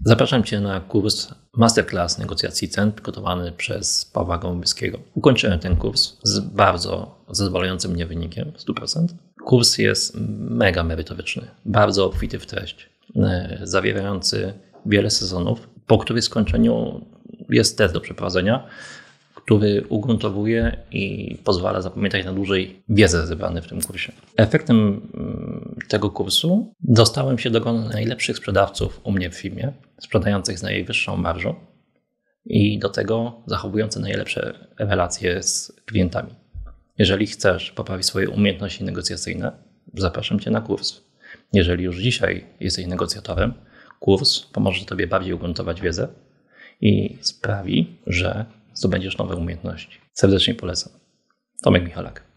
Zapraszam Cię na kurs Masterclass Negocjacji Cen przygotowany przez Pawła Gołębieskiego. Ukończyłem ten kurs z bardzo zadowalającym mnie wynikiem, 100%. Kurs jest mega merytoryczny, bardzo obfity w treść, zawierający wiele sezonów, po których skończeniu jest test do przeprowadzenia, który ugruntowuje i pozwala zapamiętać na dłużej wiedzę zebraną w tym kursie. Efektem tego kursu dostałem się do grona najlepszych sprzedawców u mnie w firmie, sprzedających z najwyższą marżą i do tego zachowujących najlepsze relacje z klientami. Jeżeli chcesz poprawić swoje umiejętności negocjacyjne, zapraszam Cię na kurs. Jeżeli już dzisiaj jesteś negocjatorem, kurs pomoże Tobie bardziej ugruntować wiedzę i sprawi, że zdobędziesz nowe umiejętności. Serdecznie polecam. Tomek Michalak.